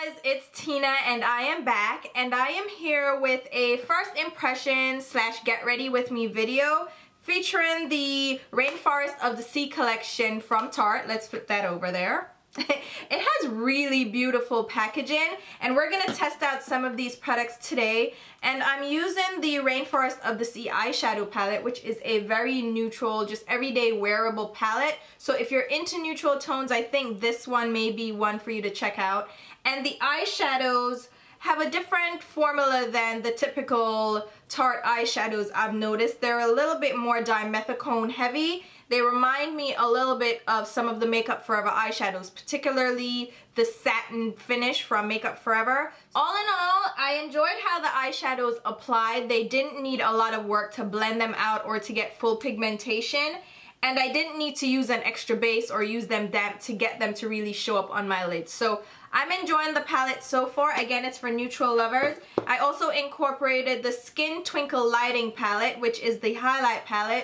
guys, it's Tina and I am back, and I am here with a first impression slash get ready with me video featuring the Rainforest of the Sea collection from Tarte. Let's flip that over there. It has really beautiful packaging, and we're gonna test out some of these products today. And I'm using the Rainforest of the Sea eyeshadow palette, which is a very neutral, just everyday wearable palette. So if you're into neutral tones, I think this one may be one for you to check out. And the eyeshadows have a different formula than the typical Tarte eyeshadows I've noticed. They're a little bit more dimethicone heavy. They remind me a little bit of some of the Makeup Forever eyeshadows, particularly the satin finish from Makeup Forever. All in all, I enjoyed how the eyeshadows applied. They didn't need a lot of work to blend them out or to get full pigmentation. And I didn't need to use an extra base or use them damp to get them to really show up on my lids. So I'm enjoying the palette so far. Again, it's for neutral lovers. I also incorporated the Skin Twinkle Lighting palette, which is the highlight palette.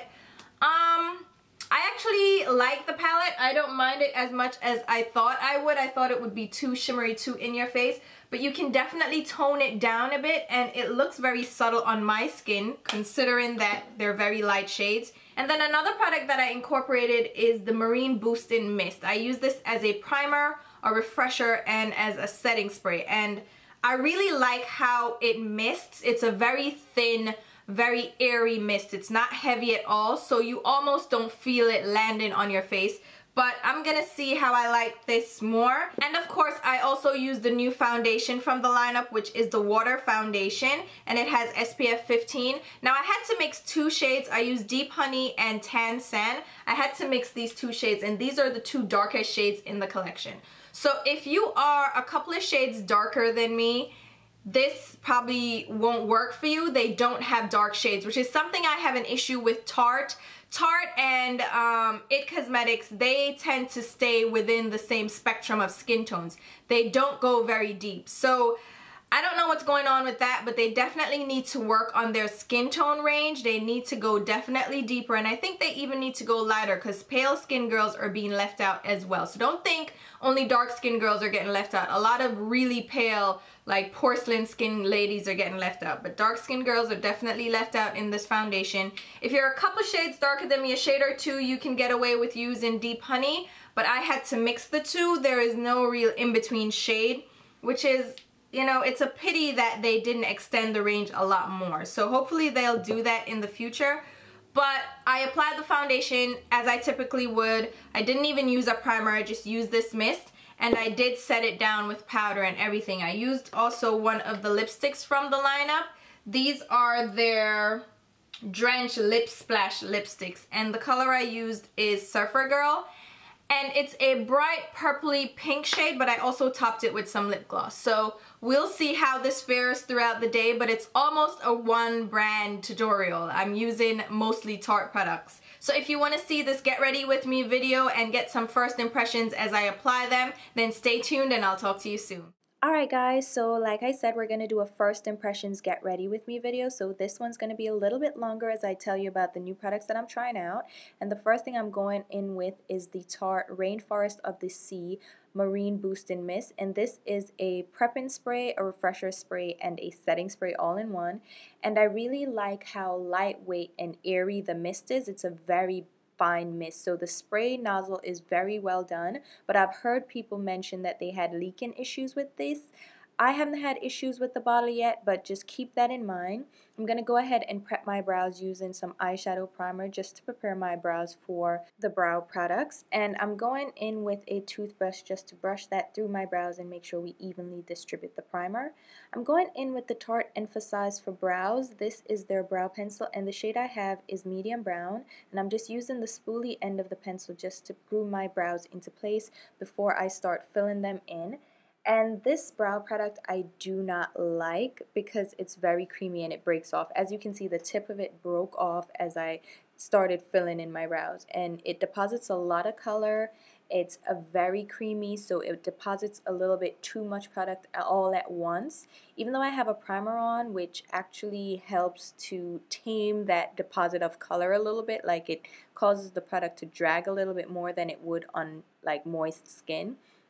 I actually like the palette. I don't mind it as much as I thought I would. I thought it would be too shimmery, too in your face, but you can definitely tone it down a bit, and it looks very subtle on my skin considering that they're very light shades. And then another product that I incorporated is the Marine Boosting Mist. I use this as a primer, a refresher, and as a setting spray, and I really like how it mists. It's a very thin, very airy mist. It's not heavy at all, so you almost don't feel it landing on your face. But I'm gonna see how I like this more. And of course, I also use the new foundation from the lineup, which is the Water Foundation, and it has SPF 15. Now I had to mix two shades. I used Deep Honey and Tan Sand. I had to mix these two shades, and these are the two darkest shades in the collection. So if you are a couple of shades darker than me, this probably won't work for you. They don't have dark shades, which is something I have an issue with Tarte. Tarte and IT Cosmetics, they tend to stay within the same spectrum of skin tones. They don't go very deep. So I don't know what's going on with that, but they definitely need to work on their skin tone range. They need to go definitely deeper, and I think they even need to go lighter because pale skin girls are being left out as well. So don't think only dark skin girls are getting left out. A lot of really pale, like porcelain skin ladies are getting left out, but dark skin girls are definitely left out in this foundation. If you're a couple shades darker than me, a shade or two, you can get away with using Deep Honey, but I had to mix the two. There is no real in-between shade, which is, you know, it's a pity that they didn't extend the range a lot more. So hopefully they'll do that in the future. But I applied the foundation as I typically would. I didn't even use a primer, I just used this mist. And I did set it down with powder and everything. I used also one of the lipsticks from the lineup. These are their Drench Lip Splash lipsticks. And the color I used is Surfer Girl. And it's a bright purpley pink shade, but I also topped it with some lip gloss. So we'll see how this fares throughout the day, but it's almost a one brand tutorial. I'm using mostly Tarte products. So if you want to see this get ready with me video and get some first impressions as I apply them, then stay tuned and I'll talk to you soon. Alright guys, so like I said, we're going to do a first impressions get ready with me video. So this one's going to be a little bit longer as I tell you about the new products that I'm trying out. And the first thing I'm going in with is the Tarte Rainforest of the Sea Marine Boosting Mist. And this is a prepping spray, a refresher spray, and a setting spray all in one. And I really like how lightweight and airy the mist is. It's a very fine mist, so the spray nozzle is very well done, but I've heard people mention that they had leaking issues with this. I haven't had issues with the bottle yet, but just keep that in mind. I'm going to go ahead and prep my brows using some eyeshadow primer just to prepare my brows for the brow products. And I'm going in with a toothbrush just to brush that through my brows and make sure we evenly distribute the primer. I'm going in with the Tarte Emphasize for Brows. This is their brow pencil, and the shade I have is medium brown. And I'm just using the spoolie end of the pencil just to glue my brows into place before I start filling them in. And this brow product I do not like because it's very creamy and it breaks off. As you can see, the tip of it broke off as I started filling in my brows. And it deposits a lot of color. It's a very creamy, so it deposits a little bit too much product all at once. Even though I have a primer on, which actually helps to tame that deposit of color a little bit, like it causes the product to drag a little bit more than it would on like moist skin.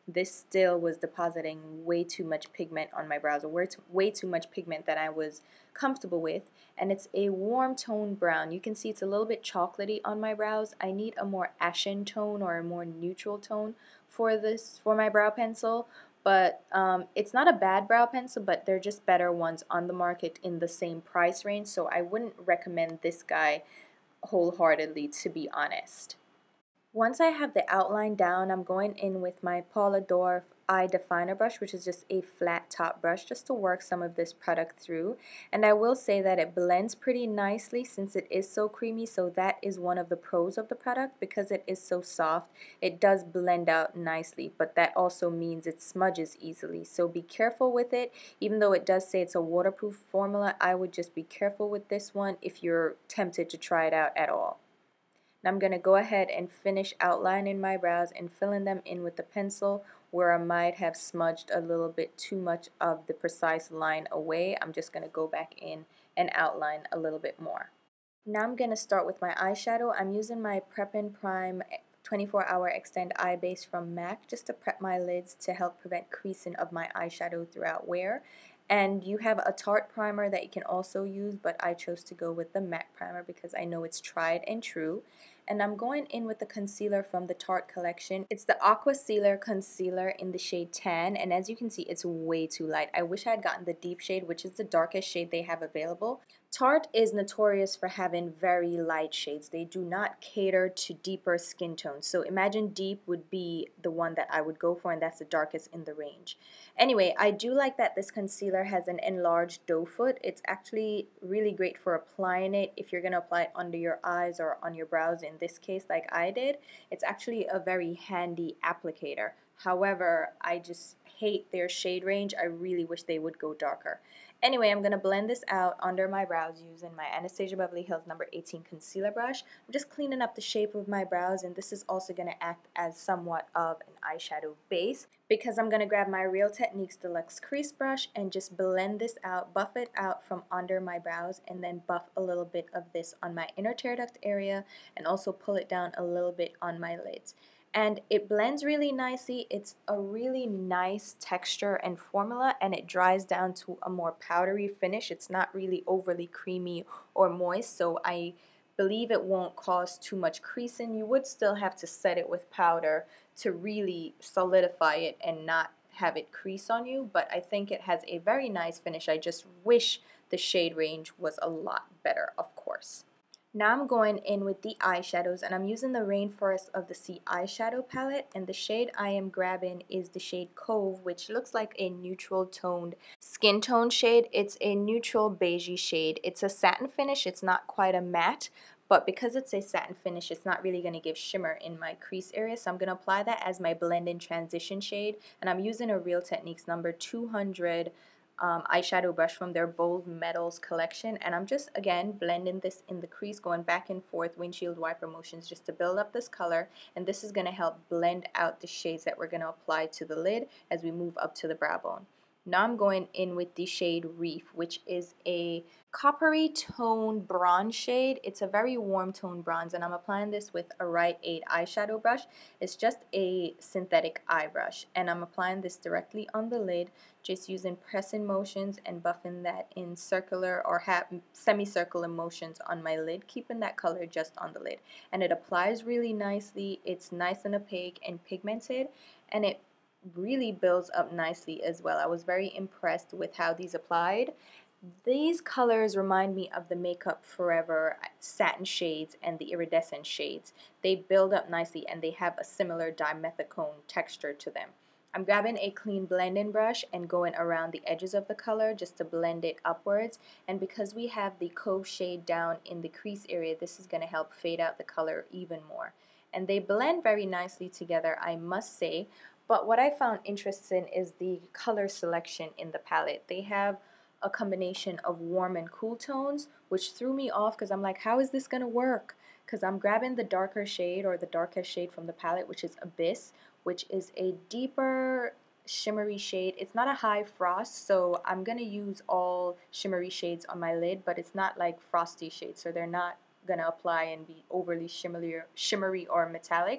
this still was depositing way too much pigment on my brows, or way too much pigment that I was comfortable with. And it's a warm tone brown. You can see it's a little bit chocolatey on my brows. I need a more ashen tone or a more neutral tone for my brow pencil. But it's not a bad brow pencil, but they're just better ones on the market in the same price range, so I wouldn't recommend this guy wholeheartedly, to be honest. Once I have the outline down, I'm going in with my Paula Dore eye definer brush, which is just a flat top brush, just to work some of this product through. And I will say that it blends pretty nicely since it is so creamy, so that is one of the pros of the product. Because it is so soft, it does blend out nicely, but that also means it smudges easily, so be careful with it. Even though it does say it's a waterproof formula, I would just be careful with this one if you're tempted to try it out at all. I'm going to go ahead and finish outlining my brows and filling them in with the pencil where I might have smudged a little bit too much of the precise line away. I'm just going to go back in and outline a little bit more. Now I'm going to start with my eyeshadow. I'm using my Prep and Prime 24-Hour Extend Eye Base from MAC just to prep my lids to help prevent creasing of my eyeshadow throughout wear. And you have a Tarte primer that you can also use, but I chose to go with the MAC primer because I know it's tried and true. And I'm going in with the concealer from the Tarte collection. It's the Aqua Sealer Concealer in the shade Tan, and as you can see, it's way too light. I wish I had gotten the deep shade, which is the darkest shade they have available. Tarte is notorious for having very light shades. They do not cater to deeper skin tones. So imagine deep would be the one that I would go for, and that's the darkest in the range. Anyway, I do like that this concealer has an enlarged doe foot. It's actually really great for applying it if you're going to apply it under your eyes or on your brows, in this case like I did. It's actually a very handy applicator. However, I just hate their shade range. I really wish they would go darker. Anyway, I'm going to blend this out under my brows using my Anastasia Beverly Hills number 18 concealer brush. I'm just cleaning up the shape of my brows, and this is also going to act as somewhat of an eyeshadow base because I'm going to grab my Real Techniques Deluxe Crease Brush and just blend this out, buff it out from under my brows, and then buff a little bit of this on my inner tear duct area and also pull it down a little bit on my lids. And it blends really nicely. It's a really nice texture and formula, and it dries down to a more powdery finish. It's not really overly creamy or moist, so I believe it won't cause too much creasing. You would still have to set it with powder to really solidify it and not have it crease on you, but I think it has a very nice finish. I just wish the shade range was a lot better, of course. Now I'm going in with the eyeshadows, and I'm using the Rainforest of the Sea eyeshadow palette, and the shade I am grabbing is the shade Cove, which looks like a neutral toned skin tone shade. It's a neutral beigey shade. It's a satin finish. It's not quite a matte, but because it's a satin finish, it's not really going to give shimmer in my crease area, so I'm going to apply that as my blend-in transition shade, and I'm using a Real Techniques number 200 eyeshadow brush from their Bold Metals collection, and I'm just again blending this in the crease, going back and forth windshield wiper motions just to build up this color, and this is going to help blend out the shades that we're going to apply to the lid as we move up to the brow bone. Now I'm going in with the shade Reef, which is a coppery tone bronze shade. It's a very warm tone bronze, and I'm applying this with a Rite Aid eyeshadow brush. It's just a synthetic eye brush, and I'm applying this directly on the lid, just using pressing motions and buffing that in circular or semicircular motions on my lid, keeping that color just on the lid. And it applies really nicely. It's nice and opaque and pigmented, and it really builds up nicely as well. I was very impressed with how these applied. These colors remind me of the Makeup Forever satin shades and the iridescent shades. They build up nicely and they have a similar dimethicone texture to them. I'm grabbing a clean blending brush and going around the edges of the color just to blend it upwards, and because we have the Cove shade down in the crease area, this is going to help fade out the color even more. And they blend very nicely together, I must say. But what I found interesting is the color selection in the palette. They have a combination of warm and cool tones, which threw me off because I'm like, how is this going to work? Because I'm grabbing the darker shade or the darkest shade from the palette, which is Abyss, which is a deeper shimmery shade. It's not a high frost, so I'm going to use all shimmery shades on my lid, but it's not like frosty shades, so they're not going to apply and be overly shimmery or metallic.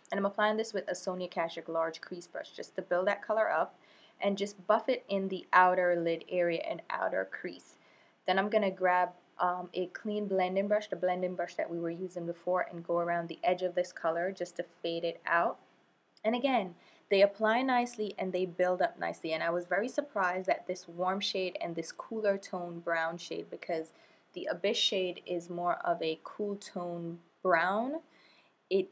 And I'm applying this with a Sonia Kashuk large crease brush just to build that color up and just buff it in the outer lid area and outer crease. Then I'm going to grab a clean blending brush, the blending brush that we were using before, and go around the edge of this color just to fade it out. And again, they apply nicely and they build up nicely. And I was very surprised at this warm shade and this cooler tone brown shade, because the Abyss shade is more of a cool tone brown. It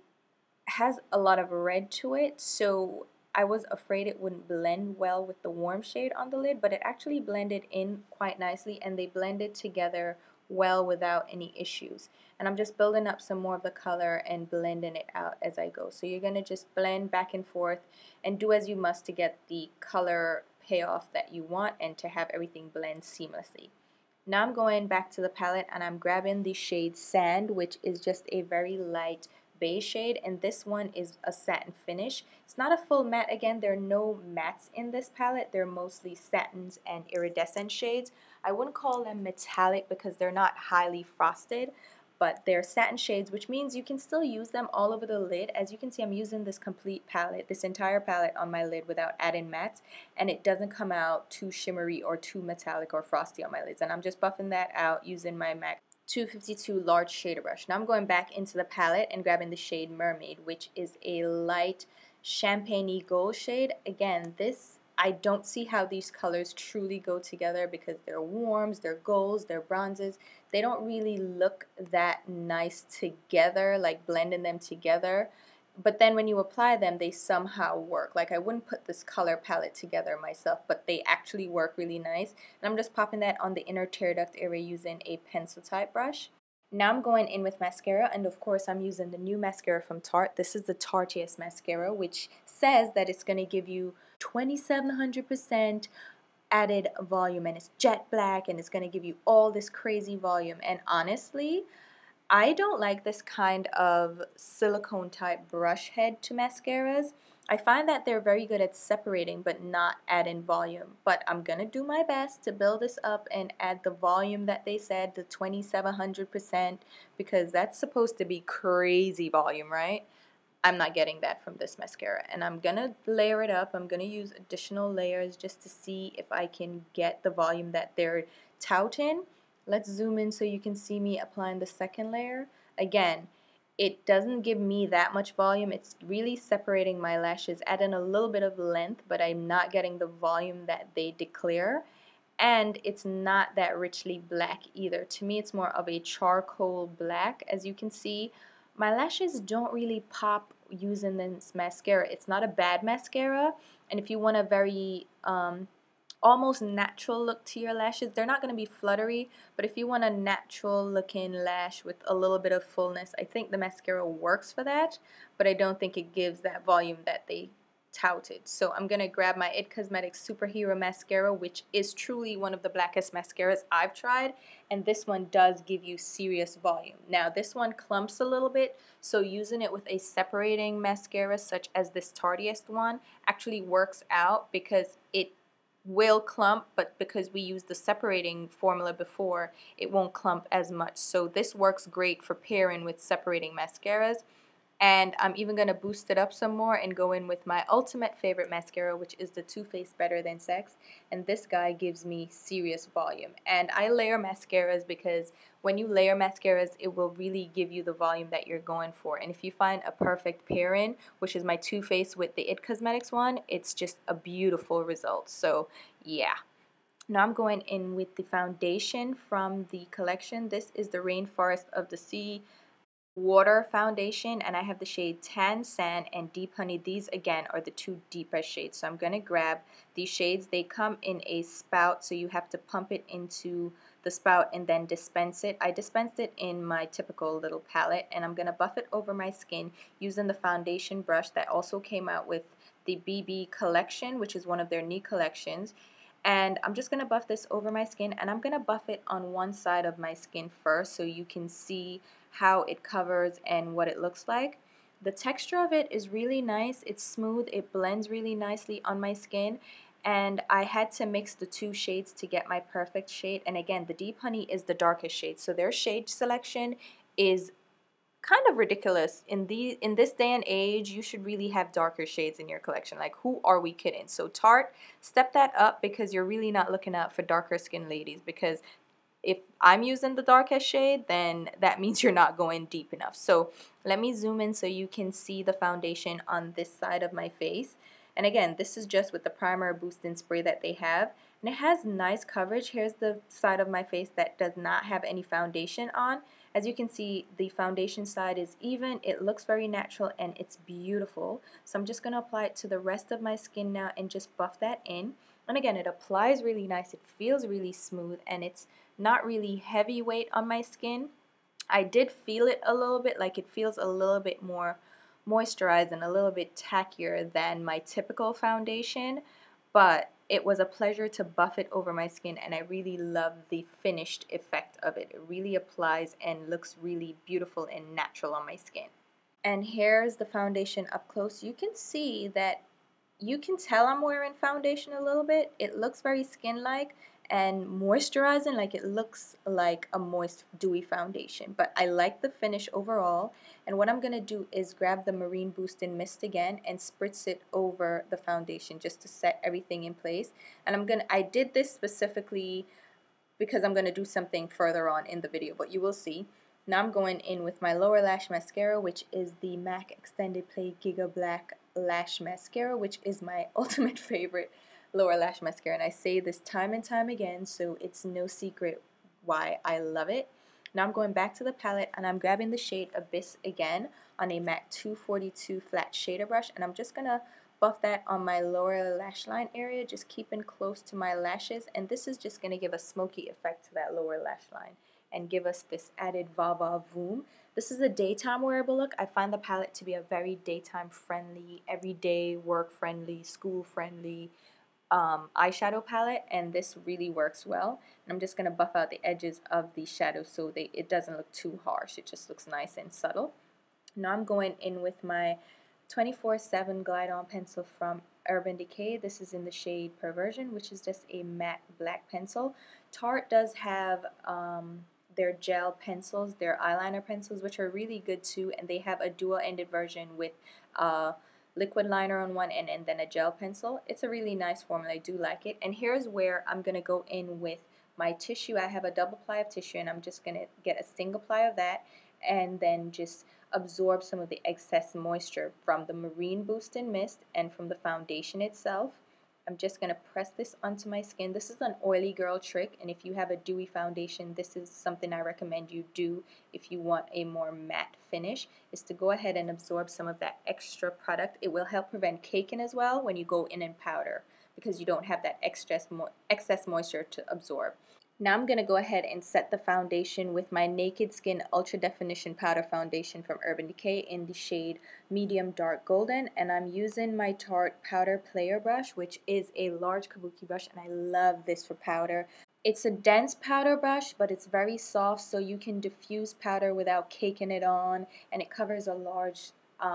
has a lot of red to it, so I was afraid it wouldn't blend well with the warm shade on the lid, but it actually blended in quite nicely and they blended together well without any issues. And I'm just building up some more of the color and blending it out as I go. So you're going to just blend back and forth and do as you must to get the color payoff that you want and to have everything blend seamlessly. Now I'm going back to the palette and I'm grabbing the shade Sand, which is just a very light beige shade, and this one is a satin finish. It's not a full matte. Again, there are no mattes in this palette. They're mostly satins and iridescent shades. I wouldn't call them metallic because they're not highly frosted, but they're satin shades, which means you can still use them all over the lid. As you can see, I'm using this complete palette, this entire palette on my lid without adding mattes, and it doesn't come out too shimmery or too metallic or frosty on my lids. And I'm just buffing that out using my MAC 252 large shader brush. Now I'm going back into the palette and grabbing the shade Mermaid, which is a light champagne-y gold shade. Again, this, I don't see how these colors truly go together because they're warms, they're golds, they're bronzes. They don't really look that nice together, like blending them together. But then when you apply them, they somehow work. Like, I wouldn't put this color palette together myself, but they actually work really nice. And I'm just popping that on the inner tear duct area using a pencil type brush. Now I'm going in with mascara, and of course I'm using the new mascara from Tarte. This is the Tarteist mascara, which says that it's going to give you 2700% added volume, and it's jet black, and it's going to give you all this crazy volume. And honestly, I don't like this kind of silicone type brush head to mascaras. I find that they're very good at separating but not adding volume. But I'm going to do my best to build this up and add the volume that they said, the 2700%, because that's supposed to be crazy volume, right? I'm not getting that from this mascara. And I'm going to layer it up. I'm going to use additional layers just to see if I can get the volume that they're touting. Let's zoom in so you can see me applying the second layer. Again, it doesn't give me that much volume. It's really separating my lashes, adding a little bit of length, but I'm not getting the volume that they declare. And it's not that richly black either. To me, it's more of a charcoal black. As you can see, my lashes don't really pop using this mascara. It's not a bad mascara, and if you want a very almost natural look to your lashes, they're not going to be fluttery, but if you want a natural looking lash with a little bit of fullness, I think the mascara works for that, but I don't think it gives that volume that they touted. So I'm going to grab my IT Cosmetics Superhero Mascara, which is truly one of the blackest mascaras I've tried, and this one does give you serious volume. Now this one clumps a little bit, so using it with a separating mascara such as this Tarteist one actually works out because it will clump, but because we used the separating formula before, it won't clump as much. So this works great for pairing with separating mascaras. And I'm even going to boost it up some more and go in with my ultimate favorite mascara, which is the Too Faced Better Than Sex. And this guy gives me serious volume. And I layer mascaras because when you layer mascaras, it will really give you the volume that you're going for. And if you find a perfect pairing, which is my Too Faced with the IT Cosmetics one, it's just a beautiful result. So yeah. Now I'm going in with the foundation from the collection. This is the Rainforest of the Sea Water foundation, and I have the shade Tan Sand and Deep Honey. These again are the two deepest shades, so I'm going to grab these shades. They come in a spout, so you have to pump it into the spout and then dispense it. I dispensed it in my typical little palette, and I'm going to buff it over my skin using the foundation brush that also came out with the BB collection, which is one of their new collections. And I'm just going to buff this over my skin, and I'm going to buff it on one side of my skin first so you can see how it covers and what it looks like. The texture of it is really nice. It's smooth. It blends really nicely on my skin, and I had to mix the two shades to get my perfect shade. And again, the Deep Honey is the darkest shade, so their shade selection is kind of ridiculous. In this day and age, you should really have darker shades in your collection. Like, who are we kidding? So Tarte, step that up, because you're really not looking out for darker skin ladies, because if I'm using the darkest shade, then that means you're not going deep enough. So let me zoom in so you can see the foundation on this side of my face. And again, this is just with the primer, boost, and spray that they have. And it has nice coverage. Here's the side of my face that does not have any foundation on. As you can see, the foundation side is even. It looks very natural and it's beautiful. So I'm just going to apply it to the rest of my skin now and just buff that in. And again, it applies really nice. It feels really smooth, and it's not really heavyweight on my skin. I did feel it a little bit, like it feels a little bit more moisturized and a little bit tackier than my typical foundation, but it was a pleasure to buff it over my skin, and I really love the finished effect of it. It really applies and looks really beautiful and natural on my skin. And here's the foundation up close. You can see that you can tell I'm wearing foundation a little bit. It looks very skin-like and moisturizing, like it looks like a moist, dewy foundation. But I like the finish overall. And what I'm going to do is grab the Marine Boost and Mist again and spritz it over the foundation just to set everything in place. And I did this specifically because I'm going to do something further on in the video, but you will see. Now I'm going in with my lower lash mascara, which is the MAC Extended Play Giga Black Lash Mascara, which is my ultimate favorite lower lash mascara. And I say this time and time again, so it's no secret why I love it. Now I'm going back to the palette and I'm grabbing the shade Abyss again on a MAC 242 flat shader brush, and I'm just going to buff that on my lower lash line area, just keeping close to my lashes. And this is just going to give a smoky effect to that lower lash line and give us this added va-va-voom. This is a daytime wearable look. I find the palette to be a very daytime friendly, everyday work friendly, school friendly eyeshadow palette, and this really works well. And I'm just going to buff out the edges of the shadow so it doesn't look too harsh. It just looks nice and subtle. Now I'm going in with my 24/7 Glide On pencil from Urban Decay. This is in the shade Perversion, which is just a matte black pencil. Tarte does have their gel pencils, their eyeliner pencils, which are really good too, and they have a dual-ended version with liquid liner on one end and then a gel pencil. It's a really nice formula. I do like it. And here's where I'm going to go in with my tissue. I have a double ply of tissue, and I'm just going to get a single ply of that and then just absorb some of the excess moisture from the Marine Boost and Mist and from the foundation itself. I'm just going to press this onto my skin. This is an oily girl trick, and if you have a dewy foundation, this is something I recommend you do if you want a more matte finish, is to go ahead and absorb some of that extra product. It will help prevent caking as well when you go in and powder, because you don't have that excess moisture to absorb. Now I'm going to go ahead and set the foundation with my Naked Skin Ultra Definition Powder Foundation from Urban Decay in the shade Medium Dark Golden. And I'm using my Tarte Powder Player Brush, which is a large kabuki brush, and I love this for powder. It's a dense powder brush, but it's very soft, so you can diffuse powder without caking it on, and it covers a large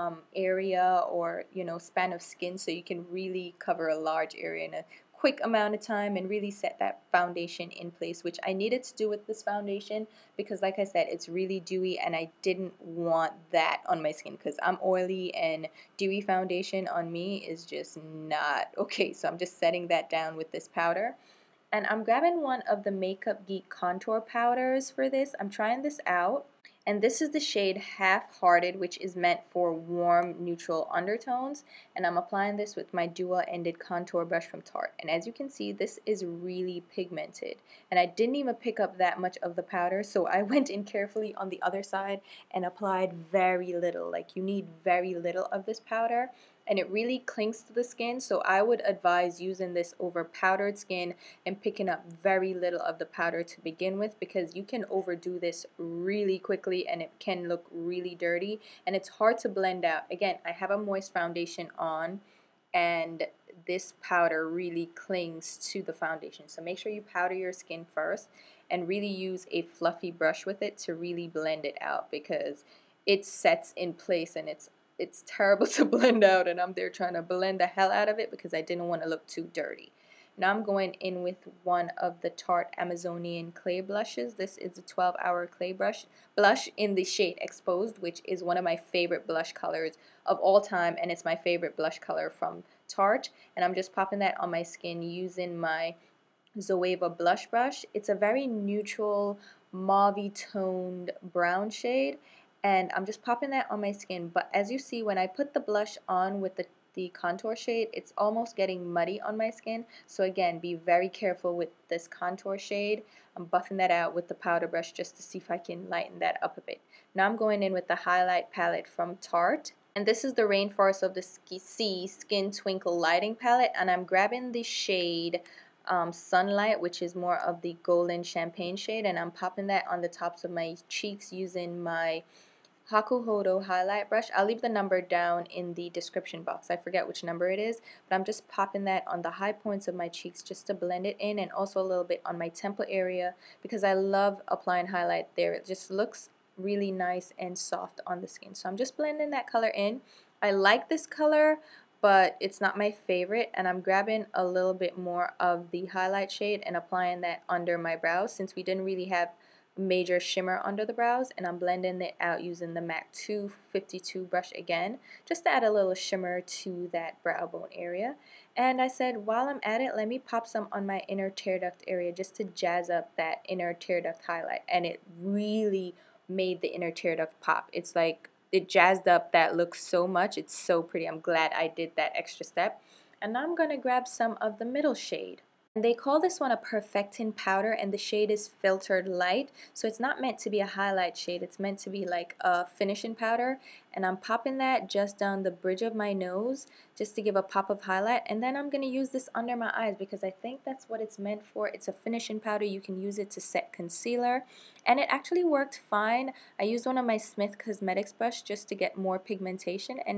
area or span of skin, so you can really cover a large area in a quick amount of time and really set that foundation in place, which I needed to do with this foundation because, like I said, it's really dewy and I didn't want that on my skin because I'm oily, and dewy foundation on me is just not okay. So I'm just setting that down with this powder. And I'm grabbing one of the Makeup Geek contour powders for this. I'm trying this out. And this is the shade Half-Hearted, which is meant for warm, neutral undertones. And I'm applying this with my dual-ended contour brush from Tarte. And as you can see, this is really pigmented. And I didn't even pick up that much of the powder, so I went in carefully on the other side and applied very little. Like, you need very little of this powder. And it really clings to the skin, so I would advise using this over powdered skin and picking up very little of the powder to begin with, because you can overdo this really quickly and it can look really dirty and it's hard to blend out. Again, I have a moist foundation on and this powder really clings to the foundation, so make sure you powder your skin first and really use a fluffy brush with it to really blend it out, because it sets in place and it's terrible to blend out, and I'm there trying to blend the hell out of it because I didn't want to look too dirty. Now I'm going in with one of the Tarte Amazonian clay blushes. This is a 12-hour clay blush in the shade Exposed, which is one of my favorite blush colors of all time, and it's my favorite blush color from Tarte. And I'm just popping that on my skin using my Zoeva blush brush. It's a very neutral, mauve toned brown shade, and I'm just popping that on my skin. But as you see, when I put the blush on with the contour shade, it's almost getting muddy on my skin. So again, be very careful with this contour shade. I'm buffing that out with the powder brush just to see if I can lighten that up a bit. Now I'm going in with the highlight palette from Tarte. And this is the Rainforest of the Sea Skin Twinkle Lighting Palette. And I'm grabbing the shade Sunlight, which is more of the golden champagne shade, and I'm popping that on the tops of my cheeks using my Hakuhodo highlight brush. I'll leave the number down in the description box. I forget which number it is, but I'm just popping that on the high points of my cheeks just to blend it in, and also a little bit on my temple area because I love applying highlight there. It just looks really nice and soft on the skin. So I'm just blending that color in. I like this color, but it's not my favorite, and I'm grabbing a little bit more of the highlight shade and applying that under my brows since we didn't really have major shimmer under the brows, and I'm blending it out using the MAC 252 brush again just to add a little shimmer to that brow bone area. And I said while I'm at it, let me pop some on my inner tear duct area just to jazz up that inner tear duct highlight, and it really made the inner tear duct pop. It's like it jazzed up that look so much. It's so pretty. I'm glad I did that extra step. And now I'm going to grab some of the middle shade. And they call this one a Perfecting powder, and the shade is Filtered Light. So it's not meant to be a highlight shade. It's meant to be like a finishing powder. And I'm popping that just down the bridge of my nose just to give a pop of highlight. And then I'm going to use this under my eyes because I think that's what it's meant for. It's a finishing powder. You can use it to set concealer. And it actually worked fine. I used one of my Smith Cosmetics brush just to get more pigmentation. And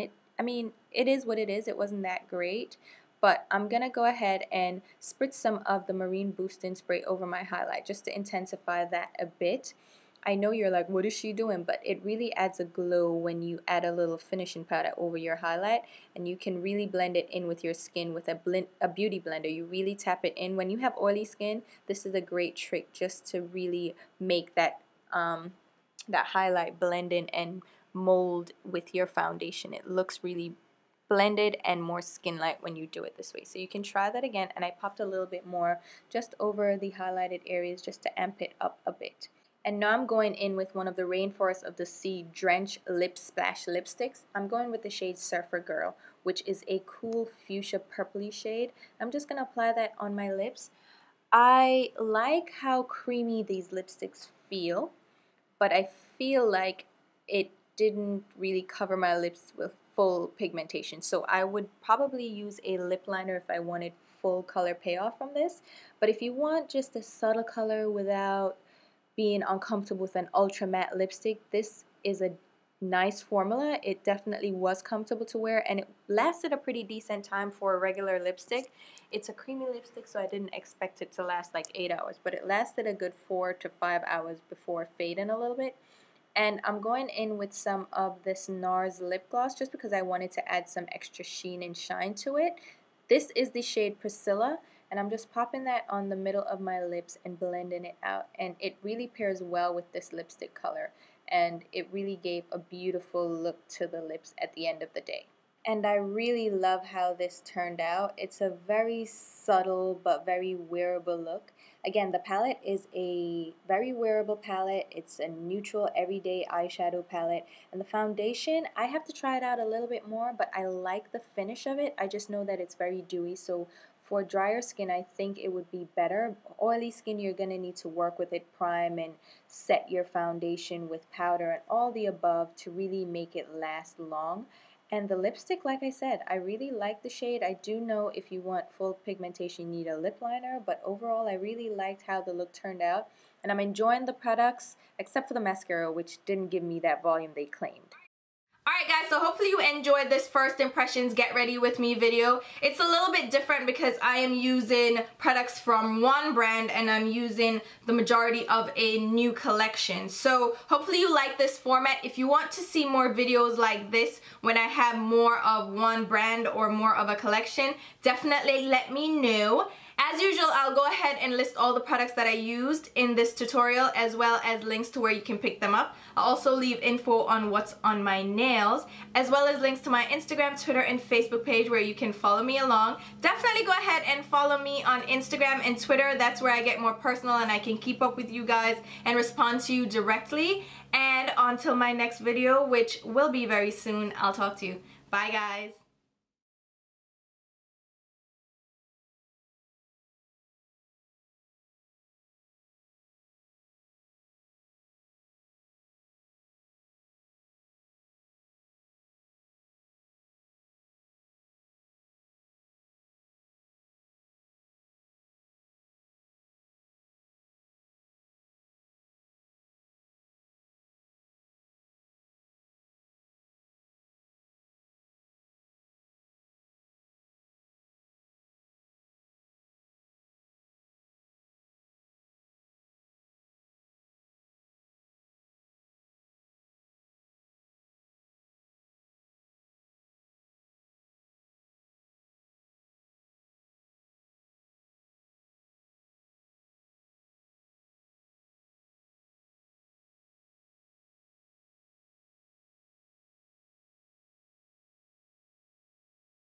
it is what it is. It wasn't that great. But I'm going to go ahead and spritz some of the Marine Boosting Spray over my highlight just to intensify that a bit. I know you're like, what is she doing? But it really adds a glow when you add a little finishing powder over your highlight, and you can really blend it in with your skin with a beauty blender. You really tap it in. When you have oily skin, this is a great trick just to really make that, that highlight blend in and mold with your foundation. It looks really blended and more skin-like when you do it this way. So you can try that again, and I popped a little bit more just over the highlighted areas just to amp it up a bit. And now I'm going in with one of the Rainforest of the Sea Drench Lip Splash lipsticks. I'm going with the shade Surfer Girl, which is a cool fuchsia purpley shade. I'm just going to apply that on my lips. I like how creamy these lipsticks feel, but I feel like it didn't really cover my lips with full pigmentation. So I would probably use a lip liner if I wanted full color payoff from this. But if you want just a subtle color without being uncomfortable with an ultra matte lipstick, this is a nice formula. It definitely was comfortable to wear, and it lasted a pretty decent time for a regular lipstick. It's a creamy lipstick, so I didn't expect it to last like 8 hours, but it lasted a good 4 to 5 hours before fading a little bit. And I'm going in with some of this NARS lip gloss just because I wanted to add some extra sheen and shine to it. This is the shade Priscilla, and I'm just popping that on the middle of my lips and blending it out. And it really pairs well with this lipstick color, and it really gave a beautiful look to the lips at the end of the day. And I really love how this turned out. It's a very subtle but very wearable look. Again, the palette is a very wearable palette. It's a neutral everyday eyeshadow palette. And the foundation, I have to try it out a little bit more, but I like the finish of it. I just know that it's very dewy, so for drier skin, I think it would be better. Oily skin, you're going to need to work with it, prime and set your foundation with powder and all the above to really make it last long. And the lipstick, like I said, I really like the shade. I do know if you want full pigmentation, you need a lip liner, but overall, I really liked how the look turned out. And I'm enjoying the products, except for the mascara, which didn't give me that volume they claimed. Alright guys, so hopefully you enjoyed this first impressions get ready with me video. It's a little bit different because I am using products from one brand and I'm using the majority of a new collection. So hopefully you like this format. If you want to see more videos like this when I have more of one brand or more of a collection, definitely let me know. As usual, I'll go ahead and list all the products that I used in this tutorial, as well as links to where you can pick them up. I'll also leave info on what's on my nails, as well as links to my Instagram, Twitter, and Facebook page where you can follow me along. Definitely go ahead and follow me on Instagram and Twitter. That's where I get more personal and I can keep up with you guys and respond to you directly. And until my next video, which will be very soon, I'll talk to you. Bye, guys.